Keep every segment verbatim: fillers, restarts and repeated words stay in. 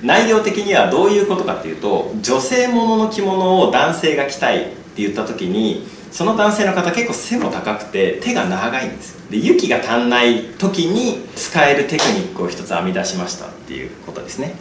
内容的にはどういうことかっていうと、女性ものの着物を男性が着たいって言った時に、その男性の方結構背も高くて手が長いんですよ。で、雪が足んない時に使えるテクニックを一つ編み出しましたっていうことですね。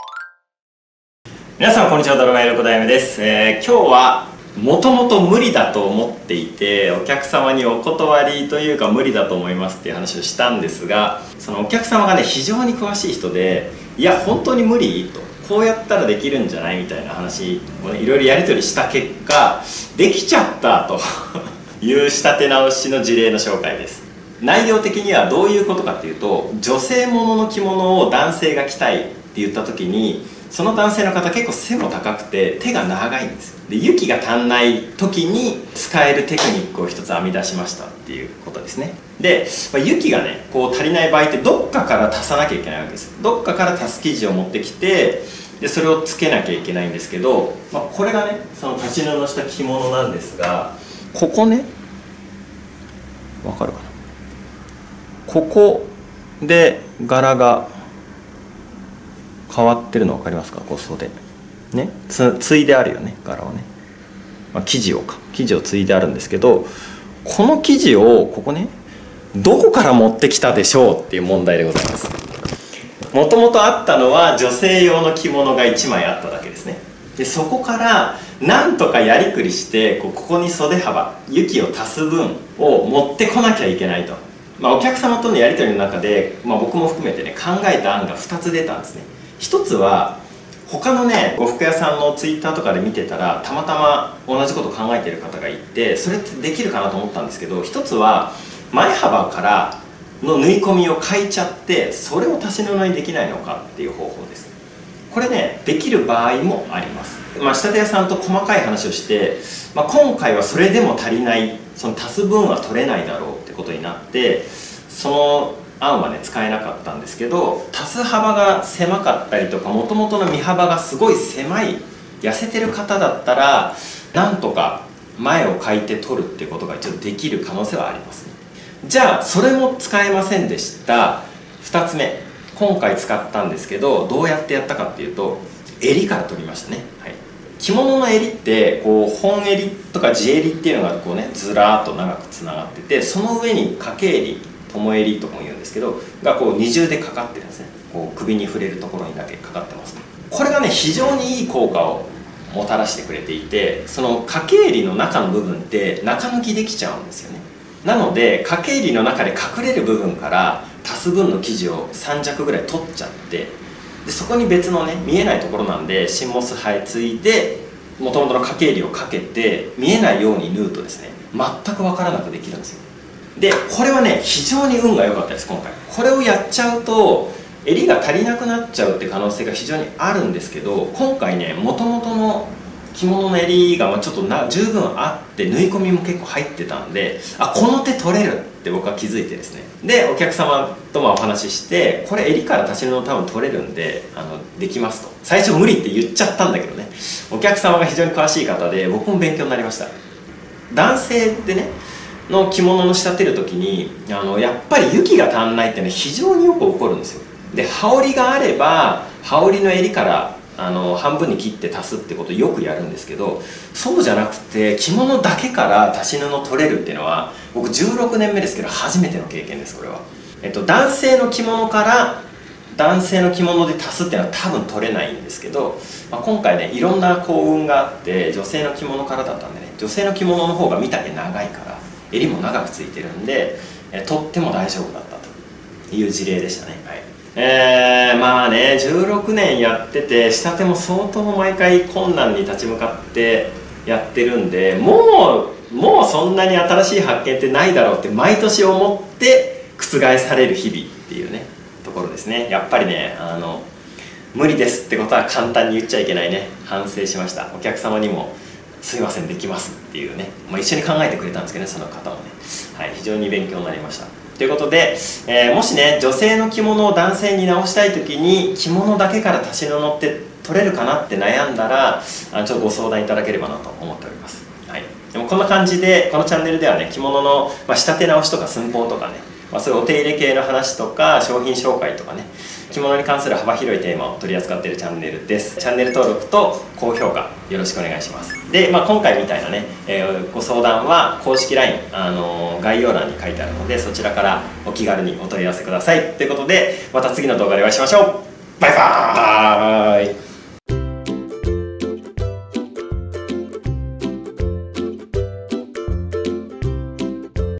皆さんこんにちは、ドラマイロコダイメです。えー、今日はもともと無理だと思っていて、お客様にお断りというか無理だと思いますっていう話をしたんですが、そのお客様がね非常に詳しい人で、いや本当に無理と、こうやったらできるんじゃないみたいな話をねいろいろやり取りした結果、できちゃったという仕立て直しの事例の紹介です。内容的にはどういうことかっていうと、女性ものの着物を男性が着たいって言った時に、その男性の方結構背も高くて手が長いんですよ。で、雪が足んない時に使えるテクニックを一つ編み出しましたっていうことですね。で、まあ、雪がねこう足りない場合ってどっかから足さなきゃいけないわけです。どっかから足す生地を持ってきて、でそれをつけなきゃいけないんですけど、まあ、これがねその立ち布した着物なんですが、ここねわかるかな、ここで柄が変わってるの分かりますか？こう袖ね、つついであるよね、柄をね、まあ、生地をか生地をついであるんですけど、この生地をここねどこから持ってきたでしょうっていう問題でございます。もともとあったのは女性用の着物がいちまいあっただけですね。でそこからなんとかやりくりしてこうここに袖幅雪を足す分を持ってこなきゃいけないと、まあ、お客様とのやり取りの中で、まあ、僕も含めてね考えた案がふたつ出たんですね。ひとつは他のね呉服屋さんのツイッターとかで見てたらたまたま同じこと考えてる方がいて、それってできるかなと思ったんですけど、ひとつは前幅からの縫い込みを変えちゃってそれを足し布にできないのかっていう方法です。これねできる場合もあります。まあ、仕立て屋さんと細かい話をして、まあ、今回はそれでも足りない、その足す分は取れないだろうってことになって、その案はね使えなかったんですけど、足す幅が狭かったりとか、もともとの身幅がすごい狭い痩せてる方だったらなんとか前を書いて取るっていうことが一応できる可能性はありますね。じゃあそれも使えませんでした。ふたつめ、今回使ったんですけど、どうやってやったかっていうと、襟から取りましたね。はい、着物の襟ってこう本襟とか地襟っていうのがこうねずらーっと長くつながってて、その上に掛け襟、友襟とも言うんですけどがこう二重でかかってるんですね。こう首に触れるところにだけかかってます。これがね非常にいい効果をもたらしてくれていて、その掛け襟の中の部分って中抜きできちゃうんですよね。なので掛け襟の中で隠れる部分から足す分の生地をさん着ぐらい取っちゃって、でそこに別のね見えないところなんでシンモス貼り付いてもともとの掛け襟をかけて見えないように縫うとですね全く分からなくできるんですよ。でこれはね非常に運が良かったです。今回これをやっちゃうと襟が足りなくなっちゃうって可能性が非常にあるんですけど、今回ねもともとの着物の襟がちょっとな十分あって縫い込みも結構入ってたんで、あこの手取れるって僕は気づいてですね、でお客様ともお話しして、これ襟から足し布多分取れるんであのできますと。最初無理って言っちゃったんだけどね、お客様が非常に詳しい方で僕も勉強になりました。男性ってねの着物の仕立てる時にあのやっぱり雪が足んないってね非常によく起こるんですよ。で羽織があれば羽織の襟からあの半分に切って足すってことをよくやるんですけど、そうじゃなくて着物だけから足し布取れるっていうのは僕じゅうろくねんめですけど初めての経験です。これは、えっと、男性の着物から男性の着物で足すっていうのは多分取れないんですけど、まあ、今回ねいろんな幸運があって女性の着物からだったんでね、女性の着物の方が見た目長いから襟も長くついてるんでえ取っても大丈夫だったという事例でしたね。はい、えー、まあねじゅうろくねんやってて仕立ても相当毎回困難に立ち向かってやってるんで、もうもうそんなに新しい発見ってないだろうって毎年思って覆される日々っていうねところですね。やっぱりねあの無理ですってことは簡単に言っちゃいけないね。反省しました。お客様にもすいませんできますっていうね、まあ、一緒に考えてくれたんですけどね、その方もね、はい、非常に勉強になりました。ということで、えー、もしね女性の着物を男性に直したい時に着物だけから足し布って取れるかなって悩んだら、あちょっとご相談いただければなと思っております。はい、でもこんな感じでこのチャンネルではね着物の、まあ、仕立て直しとか寸法とかね、まあ、そういうお手入れ系の話とか商品紹介とかね、 着物に関する幅広いテーマを取り扱っているチャンネルです。チャンネル登録と高評価よろしくお願いします。で、まあ、今回みたいなね、えー、ご相談は公式 ライン、あのー、概要欄に書いてあるので、そちらからお気軽にお問い合わせください。ということで、また次の動画でお会いしましょう。バイバーイ。